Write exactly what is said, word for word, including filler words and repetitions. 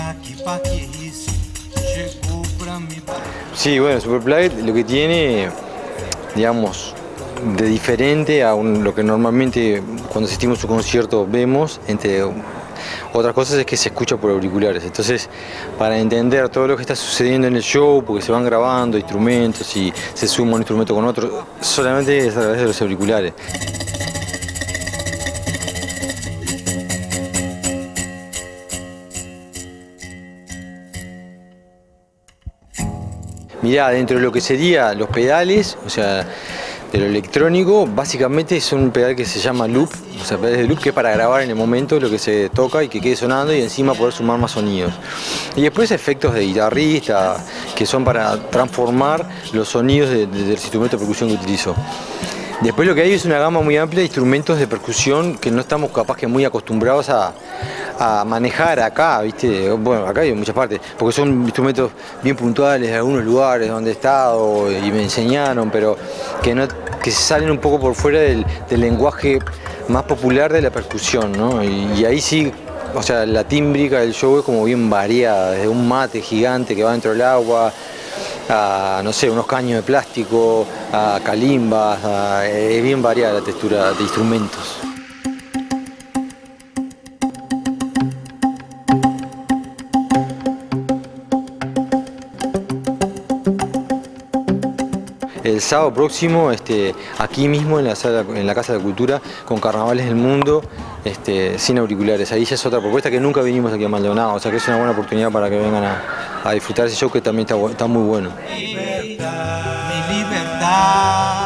Sí, bueno, Superplay lo que tiene, digamos, de diferente a un, lo que normalmente cuando asistimos a un concierto vemos, entre otras cosas, es que se escucha por auriculares. Entonces, para entender todo lo que está sucediendo en el show, porque se van grabando instrumentos y se suma un instrumento con otro, solamente es a través de los auriculares. Mirá, dentro de lo que sería los pedales, o sea, de lo electrónico, básicamente es un pedal que se llama loop, o sea, pedales de loop, que es para grabar en el momento lo que se toca y que quede sonando y encima poder sumar más sonidos. Y después efectos de guitarrista, que son para transformar los sonidos de, de, del instrumento de percusión que utilizo. Después lo que hay es una gama muy amplia de instrumentos de percusión que no estamos capaz que muy acostumbrados a, a manejar acá, ¿viste? Bueno, acá y en muchas partes, porque son instrumentos bien puntuales de algunos lugares donde he estado y me enseñaron, pero que, no, que salen un poco por fuera del, del lenguaje más popular de la percusión, ¿no? Y, y ahí sí, o sea, la tímbrica del show es como bien variada, desde un mate gigante que va dentro del agua, a, no sé, unos caños de plástico, a calimbas, a, es bien variada la textura de instrumentos. El sábado próximo, este, aquí mismo en la, sala, en la Casa de Cultura, con Carnavales del Mundo, este, sin auriculares. Ahí ya es otra propuesta que nunca vinimos aquí a Maldonado, o sea que es una buena oportunidad para que vengan a, a disfrutar ese show que también está, está muy bueno. Libertad, mi libertad.